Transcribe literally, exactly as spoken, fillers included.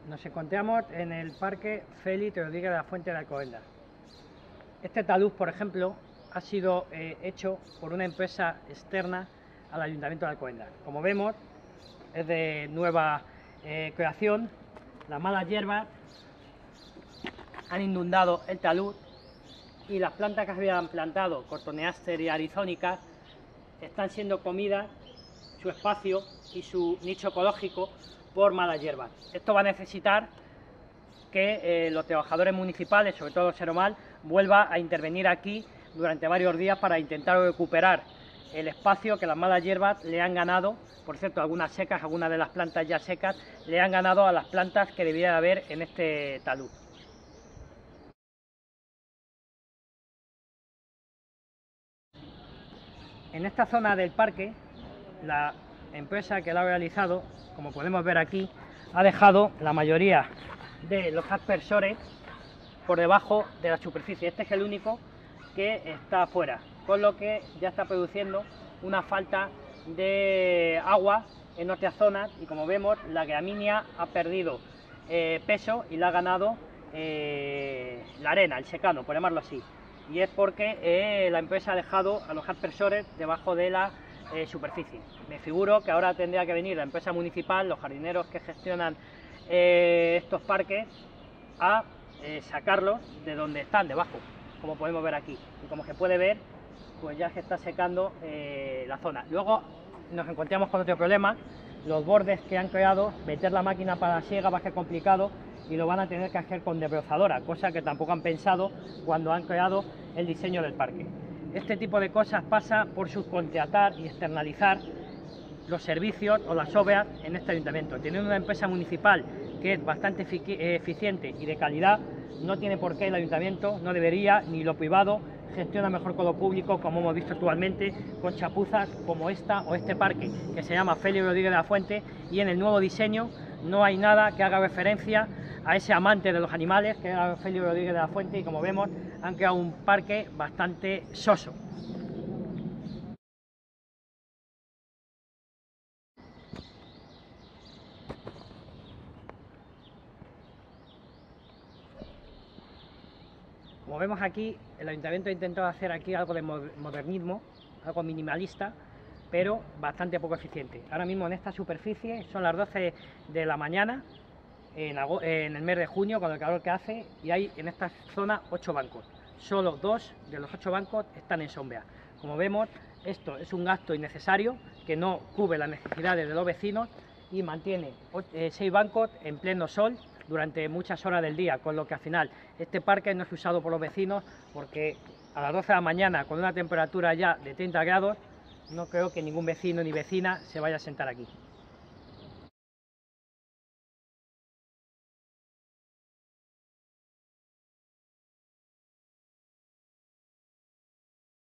Nos encontramos en el Parque Félix Rodríguez de la Fuente de Alcobendas. Este talud, por ejemplo, ha sido eh, hecho por una empresa externa al Ayuntamiento de Alcobendas. Como vemos, es de nueva eh, creación. Las malas hierbas han inundado el talud y las plantas que habían plantado, Cotoneaster y Arizónicas, están siendo comidas, su espacio y su nicho ecológico, por malas hierbas. Esto va a necesitar que eh, los trabajadores municipales, sobre todo Seromal, vuelva a intervenir aquí durante varios días para intentar recuperar el espacio que las malas hierbas le han ganado. Por cierto, algunas secas, algunas de las plantas ya secas, le han ganado a las plantas que debía de haber en este talud. En esta zona del parque, la empresa que la ha realizado, como podemos ver aquí, ha dejado la mayoría de los aspersores por debajo de la superficie. Este es el único que está afuera, con lo que ya está produciendo una falta de agua en nuestras zonas, y como vemos, la gramínea ha perdido eh, peso y la ha ganado eh, la arena, el secano, por llamarlo así. Y es porque eh, la empresa ha dejado a los aspersores debajo de la eh, superficie. Me figuro que ahora tendría que venir la empresa municipal, los jardineros que gestionan eh, estos parques, a eh, sacarlos de donde están, debajo, como podemos ver aquí. Y como se puede ver, pues ya se está secando eh, la zona. Luego nos encontramos con otro problema: los bordes que han creado, meter la máquina para la siega va a ser complicado y lo van a tener que hacer con desbrozadora, cosa que tampoco han pensado cuando han creado el diseño del parque. Este tipo de cosas pasa por subcontratar y externalizar los servicios o las obras en este ayuntamiento. Teniendo una empresa municipal que es bastante eficiente y de calidad, no tiene por qué el ayuntamiento, no debería, ni lo privado, gestiona mejor con lo público, como hemos visto actualmente, con chapuzas como esta o este parque, que se llama Félix Rodríguez de la Fuente, y en el nuevo diseño no hay nada que haga referencia a ese amante de los animales, que era Félix Rodríguez de la Fuente, y como vemos, han creado un parque bastante soso. Como vemos aquí, el ayuntamiento ha intentado hacer aquí algo de modernismo, algo minimalista, pero bastante poco eficiente. Ahora mismo en esta superficie son las doce de la mañana, en, en el mes de junio, con el calor que hace, y hay en esta zona ocho bancos. Solo dos de los ocho bancos están en sombra. Como vemos, esto es un gasto innecesario que no cubre las necesidades de los vecinos y mantiene seis bancos en pleno sol durante muchas horas del día, con lo que al final este parque no es usado por los vecinos, porque a las doce de la mañana, con una temperatura ya de treinta grados, no creo que ningún vecino ni vecina se vaya a sentar aquí.